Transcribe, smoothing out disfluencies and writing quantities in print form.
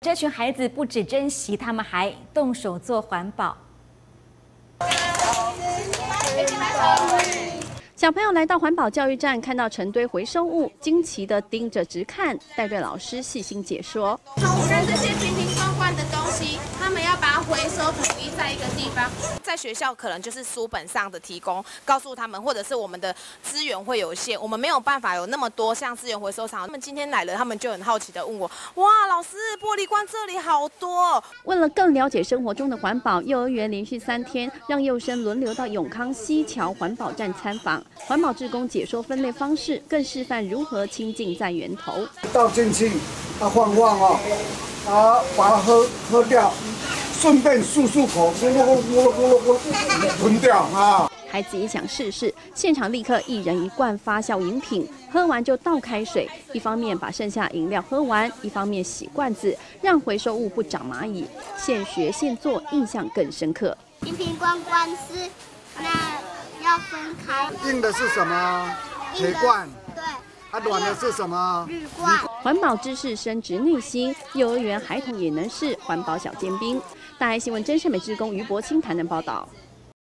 这群孩子不只珍惜，他们还动手做环保。 小朋友来到环保教育站，看到成堆回收物，惊奇地盯着直看。带队老师细心解说： 宠物人这些瓶瓶罐罐的东西，他们要把它回收统一在一个地方。在学校可能就是书本上的提供，告诉他们，或者是我们的资源会有限，我们没有办法有那么多像资源回收厂。他们今天来了，他们就很好奇地问我：哇，老师，玻璃罐这里好多。 为了更了解生活中的环保，幼儿园连续3天让幼生轮流到永康西桥环保站参访。 环保志工解说分类方式，更示范如何清净在源头。 倒进去，放哦，把它喝掉，顺便漱口，咕噜咕噜咕噜咕噜吞掉啊。 孩子也想试试，现场立刻1人1罐发酵饮品，喝完就倒开水，一方面把剩下饮料喝完，一方面洗罐子，让回收物不长蚂蚁。现学现做，印象更深刻。 瓶瓶罐罐是那。 要分开， 硬的是什么？铁罐。 对。 软的是什么？ 铝罐。 环保知识深植内心，幼儿园孩童也能是环保小尖兵。大爱新闻真善美志工于博清台南报道。